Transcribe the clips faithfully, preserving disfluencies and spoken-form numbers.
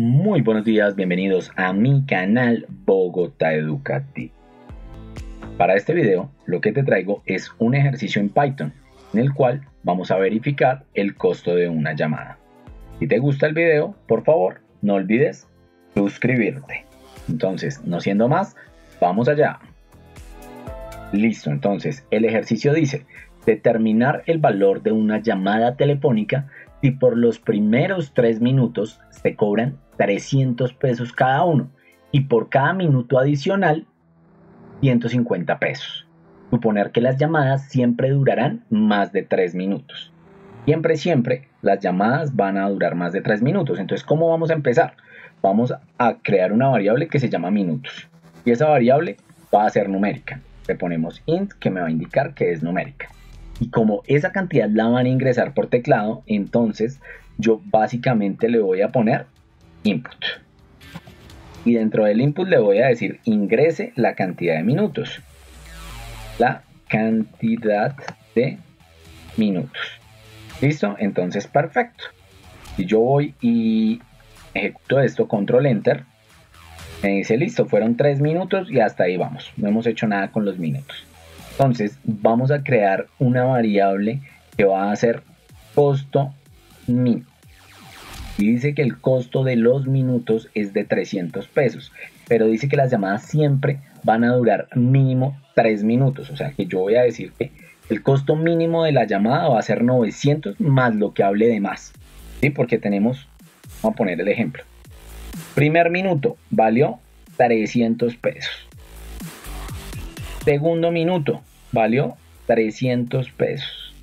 Muy buenos días, bienvenidos a mi canal Bogotá Educativo. Para este video lo que te traigo es un ejercicio en Python en el cual vamos a verificar el costo de una llamada. Si te gusta el video, por favor no olvides suscribirte. Entonces, no siendo más, vamos allá. Listo, entonces el ejercicio dice determinar el valor de una llamada telefónica si por los primeros tres minutos se cobran trescientos pesos cada uno y por cada minuto adicional ciento cincuenta pesos. Suponer que las llamadas siempre durarán más de tres minutos. Siempre, siempre las llamadas van a durar más de tres minutos. Entonces, ¿cómo vamos a empezar? Vamos a crear una variable que se llama minutos. Y esa variable va a ser numérica. Le ponemos int, que me va a indicar que es numérica. Y como esa cantidad la van a ingresar por teclado, entonces yo básicamente le voy a poner input. Y dentro del input le voy a decir ingrese la cantidad de minutos. La cantidad de minutos. ¿Listo? Entonces perfecto. Si yo voy y ejecuto esto, control enter, me dice listo, fueron tres minutos y hasta ahí vamos. No hemos hecho nada con los minutos. Entonces vamos a crear una variable que va a ser costo min. Y dice que el costo de los minutos es de trescientos pesos. Pero dice que las llamadas siempre van a durar mínimo tres minutos. O sea que yo voy a decir que el costo mínimo de la llamada va a ser novecientos más lo que hable de más. ¿Sí? Porque tenemos, vamos a poner el ejemplo. Primer minuto valió trescientos pesos. Segundo minuto valió trescientos pesos.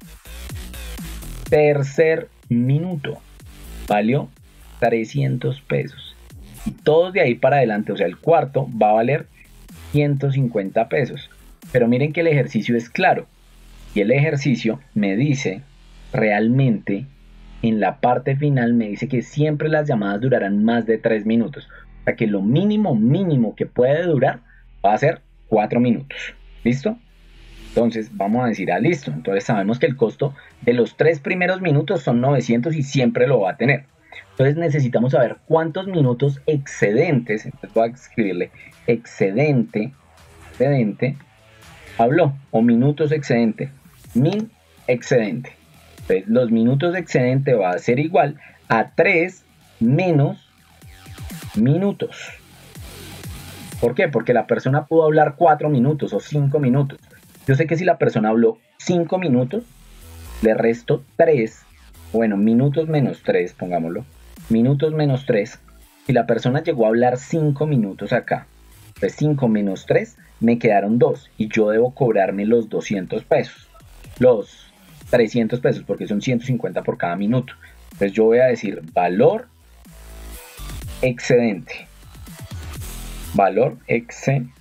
Tercer minuto valió trescientos pesos. Y todos de ahí para adelante, o sea, el cuarto va a valer ciento cincuenta pesos. Pero miren que el ejercicio es claro. Y el ejercicio me dice realmente, en la parte final me dice que siempre las llamadas durarán más de tres minutos. O sea que lo mínimo, mínimo que puede durar va a ser cuatro minutos. ¿Listo? Entonces vamos a decir, ah, listo. Entonces sabemos que el costo de los tres primeros minutos son novecientos y siempre lo va a tener. Entonces necesitamos saber cuántos minutos excedentes. Entonces voy a escribirle excedente, excedente, habló, o minutos excedente, min excedente. Entonces los minutos excedente va a ser igual a tres menos minutos. ¿Por qué? Porque la persona pudo hablar cuatro minutos o cinco minutos. Yo sé que si la persona habló cinco minutos, le resto tres, bueno, minutos menos tres, pongámoslo, minutos menos tres. Si la persona llegó a hablar cinco minutos acá, pues cinco menos tres, me quedaron dos y yo debo cobrarme los doscientos pesos, los trescientos pesos, porque son ciento cincuenta por cada minuto. Entonces yo voy a decir valor excedente. Valor excedente.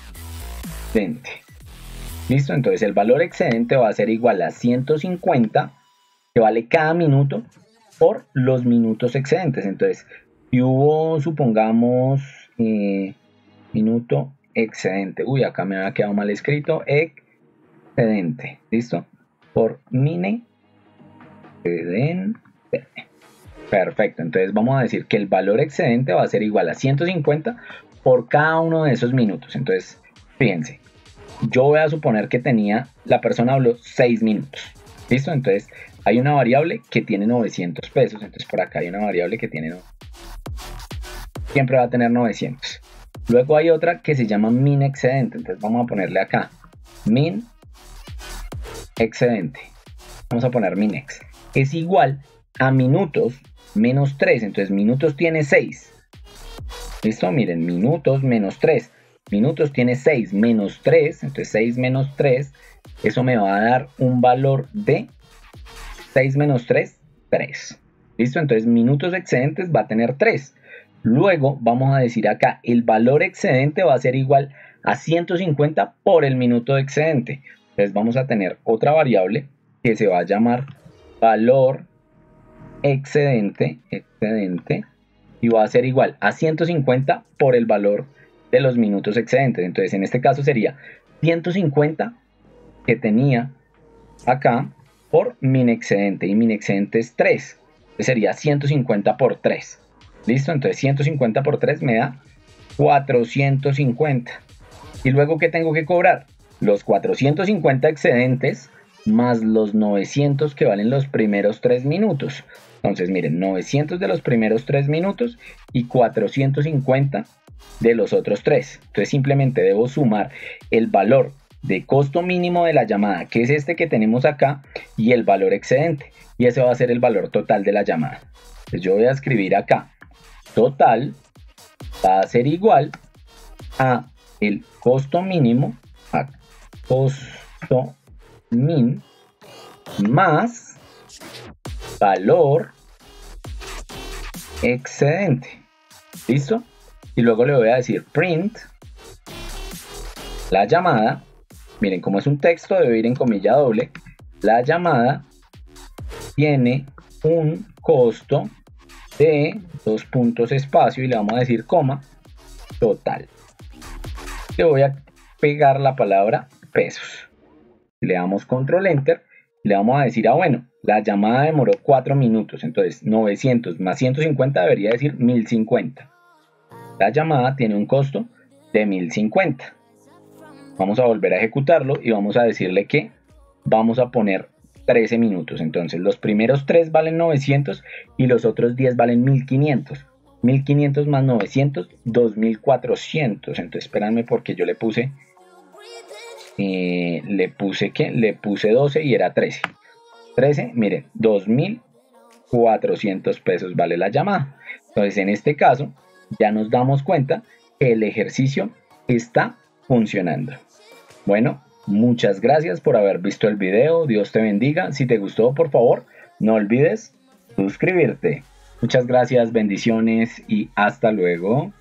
¿Listo? Entonces el valor excedente va a ser igual a ciento cincuenta, que vale cada minuto, por los minutos excedentes. Entonces, si hubo, supongamos, eh, minuto excedente. Uy, acá me ha quedado mal escrito. Excedente. ¿Listo? Por mine excedente. Perfecto. Entonces vamos a decir que el valor excedente va a ser igual a ciento cincuenta por cada uno de esos minutos. Entonces, fíjense, yo voy a suponer que tenía, la persona habló seis minutos. ¿Listo? Entonces, hay una variable que tiene novecientos pesos. Entonces, por acá hay una variable que tiene, siempre va a tener novecientos. Luego hay otra que se llama min excedente. Entonces, vamos a ponerle acá min excedente. Vamos a poner min ex. Es igual a minutos menos tres. Entonces, minutos tiene seis. ¿Listo? Miren, minutos menos tres. Minutos tiene seis menos tres. Entonces seis menos tres. Eso me va a dar un valor de seis menos tres, tres. ¿Listo? Entonces minutos excedentes va a tener tres. Luego vamos a decir acá, el valor excedente va a ser igual a ciento cincuenta por el minuto excedente. Entonces vamos a tener otra variable que se va a llamar valor excedente. Excedente. Y va a ser igual a ciento cincuenta por el valor de los minutos excedentes. Entonces en este caso sería ciento cincuenta que tenía acá por min excedente, y min excedente es tres. Entonces sería ciento cincuenta por tres. ¿Listo? Entonces ciento cincuenta por tres me da cuatrocientos cincuenta. ¿Y luego qué tengo que cobrar? Los cuatrocientos cincuenta excedentes más los novecientos que valen los primeros tres minutos. Entonces miren, novecientos de los primeros tres minutos y cuatrocientos cincuenta de los otros tres. Entonces simplemente debo sumar el valor de costo mínimo de la llamada, que es este que tenemos acá, y el valor excedente. Y ese va a ser el valor total de la llamada. Entonces yo voy a escribir acá, total va a ser igual a el costo mínimo, a costo min, más valor excedente. ¿Listo? Y luego le voy a decir print la llamada. Miren, como es un texto, debe ir en comilla doble. La llamada tiene un costo de dos puntos espacio y le vamos a decir coma total. Le voy a pegar la palabra pesos. Le damos control enter. Le vamos a decir, ah bueno, la llamada demoró cuatro minutos. Entonces novecientos más ciento cincuenta debería decir mil cincuenta. La llamada tiene un costo de mil cincuenta. Vamos a volver a ejecutarlo y vamos a decirle que vamos a poner trece minutos. Entonces los primeros tres valen novecientos y los otros diez valen mil quinientos. mil quinientos más novecientos, dos mil cuatrocientos. Entonces espérenme porque yo le puse, eh, le puse que le puse doce y era trece. trece, miren, dos mil cuatrocientos pesos vale la llamada. Entonces en este caso ya nos damos cuenta que el ejercicio está funcionando. Bueno, muchas gracias por haber visto el video. Dios te bendiga. Si te gustó, por favor, no olvides suscribirte. Muchas gracias, bendiciones y hasta luego.